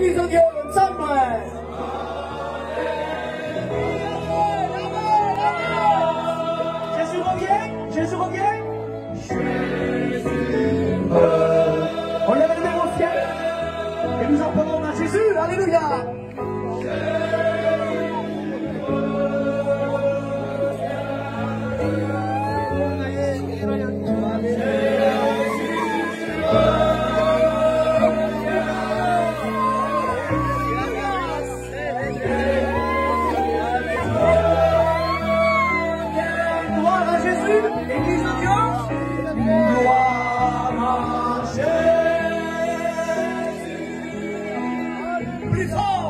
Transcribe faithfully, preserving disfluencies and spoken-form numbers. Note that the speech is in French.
l'église de Dieu, ensemble. Jésus revient, Jésus revient. On lève les mains au ciel et nous appelons à Jésus. Alléluia. Gloire à Jésus, l'église de Dieu. Gloire à Jésus. Plus fort.